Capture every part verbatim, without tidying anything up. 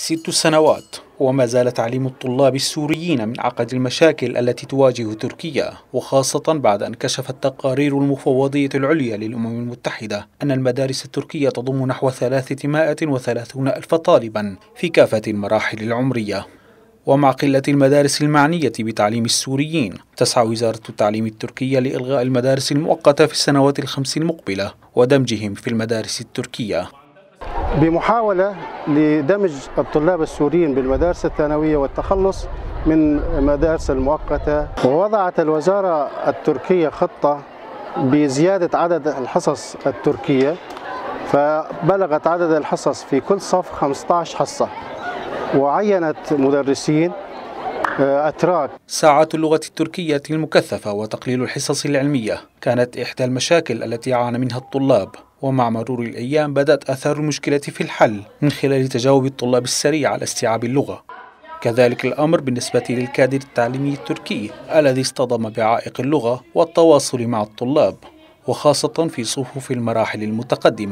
ست سنوات وما زال تعليم الطلاب السوريين من أعقد المشاكل التي تواجه تركيا، وخاصة بعد أن كشفت تقارير المفوضية العليا للأمم المتحدة أن المدارس التركية تضم نحو ثلاثمائة وثلاثين ألف طالبا في كافة المراحل العمرية. ومع قلة المدارس المعنية بتعليم السوريين، تسعى وزارة التعليم التركية لإلغاء المدارس المؤقتة في السنوات الخمس المقبلة ودمجهم في المدارس التركية، بمحاولة لدمج الطلاب السوريين بالمدارس الثانوية والتخلص من المدارس المؤقتة. ووضعت الوزارة التركية خطة بزيادة عدد الحصص التركية، فبلغت عدد الحصص في كل صف خمسة عشر حصة، وعينت مدرسين أتراك. ساعات اللغة التركية المكثفة وتقليل الحصص العلمية كانت إحدى المشاكل التي يعاني منها الطلاب، ومع مرور الأيام بدأت آثار المشكلة في الحل من خلال تجاوب الطلاب السريع على استيعاب اللغة. كذلك الأمر بالنسبة للكادر التعليمي التركي الذي اصطدم بعائق اللغة والتواصل مع الطلاب، وخاصة في صفوف المراحل المتقدمة.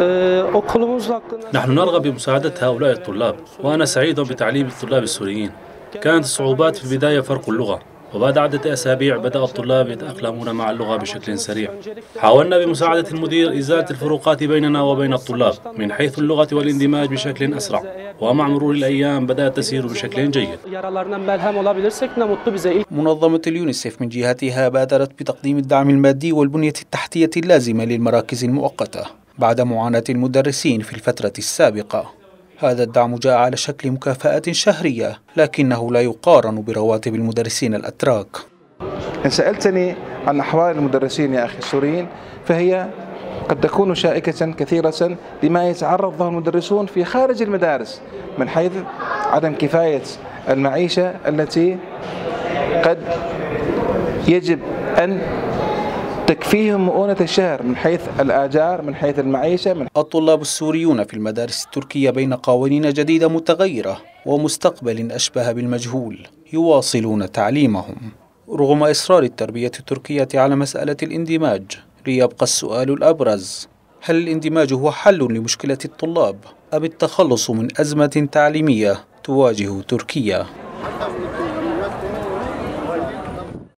نحن نرغب بمساعدة هؤلاء الطلاب، وأنا سعيد بتعليم الطلاب السوريين. كانت الصعوبات في البداية فرق اللغة، وبعد عدة أسابيع بدأ الطلاب يتأقلمون مع اللغة بشكل سريع. حاولنا بمساعدة المدير إزالة الفروقات بيننا وبين الطلاب من حيث اللغة والاندماج بشكل أسرع، ومع مرور الأيام بدأت تسير بشكل جيد. منظمة اليونيسف من جهتها بادرت بتقديم الدعم المادي والبنية التحتية اللازمة للمراكز المؤقتة بعد معاناة المدرسين في الفترة السابقة. هذا الدعم جاء على شكل مكافأة شهرية، لكنه لا يقارن برواتب المدرسين الأتراك. إن سألتني عن أحوال المدرسين يا أخي السوريين، فهي قد تكون شائكة كثيرة لما يتعرض له المدرسون في خارج المدارس من حيث عدم كفاية المعيشة التي قد يجب أن تكفيهم مؤونة الشهر من حيث الآجار، من حيث المعيشة. من الطلاب السوريون في المدارس التركية بين قوانين جديدة متغيرة ومستقبل أشبه بالمجهول يواصلون تعليمهم. رغم إصرار التربية التركية على مسألة الاندماج، ليبقى السؤال الأبرز: هل الاندماج هو حل لمشكلة الطلاب أم التخلص من أزمة تعليمية تواجه تركيا؟